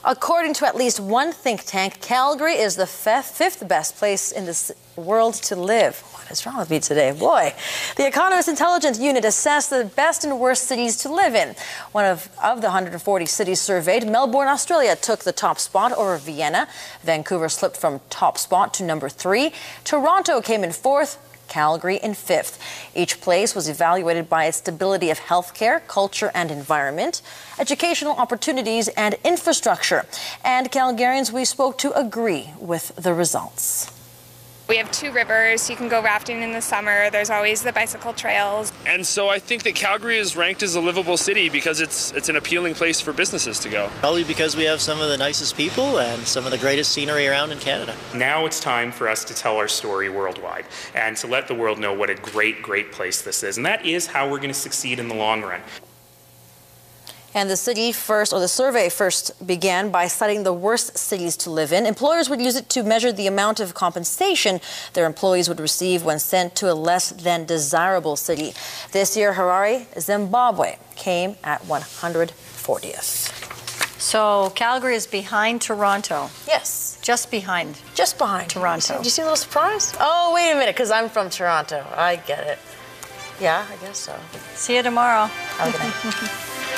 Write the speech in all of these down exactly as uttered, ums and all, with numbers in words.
According to at least one think tank, Calgary is the fifth best place in the world to live. What is wrong with me today? Boy. The Economist Intelligence Unit assessed the best and worst cities to live in. One of, of the one hundred forty cities surveyed, Melbourne, Australia took the top spot over Vienna. Vancouver slipped from top spot to number three. Toronto came in fourth. Calgary in fifth. Each place was evaluated by its stability of healthcare, culture and environment, educational opportunities and infrastructure. And Calgarians we spoke to agree with the results. We have two rivers. You can go rafting in the summer. There's always the bicycle trails. And so I think that Calgary is ranked as a livable city because it's it's an appealing place for businesses to go. Probably because we have some of the nicest people and some of the greatest scenery around in Canada. Now it's time for us to tell our story worldwide and to let the world know what a great, great place this is. And that is how we're going to succeed in the long run. And the city first, or the survey first began by citing the worst cities to live in. Employers would use it to measure the amount of compensation their employees would receive when sent to a less than desirable city. This year, Harare, Zimbabwe, came at one hundred fortieth. So Calgary is behind Toronto. Yes. Just behind. Just behind Toronto. Do you see a little surprise? Oh, wait a minute, because I'm from Toronto. I get it. Yeah, I guess so. See you tomorrow. Have a good night.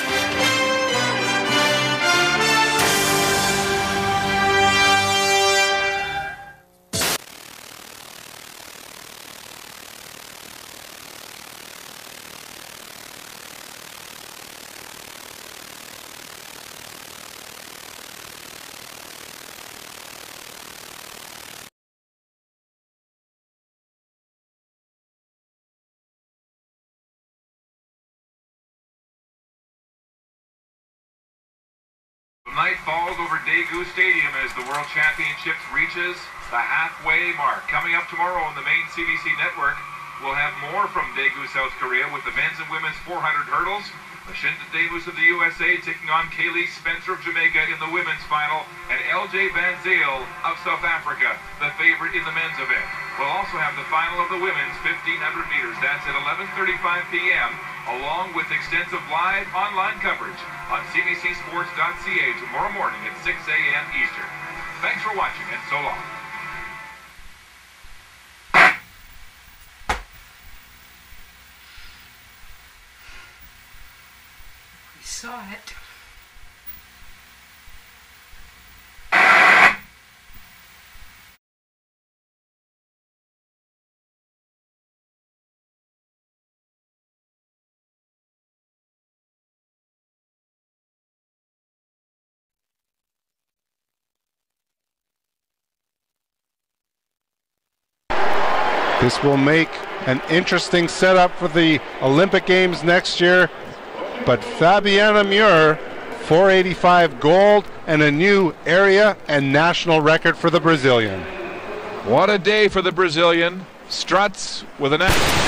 The night falls over Daegu Stadium as the World Championships reaches the halfway mark. Coming up tomorrow on the main C B C network, we'll have more from Daegu, South Korea with the men's and women's four hundred hurdles. Lashinda Davis of the U S A taking on Kaylee Spencer of Jamaica in the women's final, and L J Van Zyl of South Africa, the favorite in the men's event. We'll also have the final of the women's fifteen hundred meters. That's at eleven thirty-five p m, along with extensive live online coverage on C B C sports dot c a tomorrow morning at six a m Eastern. Thanks for watching, and so long. We saw it. This will make an interesting setup for the Olympic Games next year. But Fabiana Muir, four eighty-five gold and a new area and national record for the Brazilian. What a day for the Brazilian. Struts with an...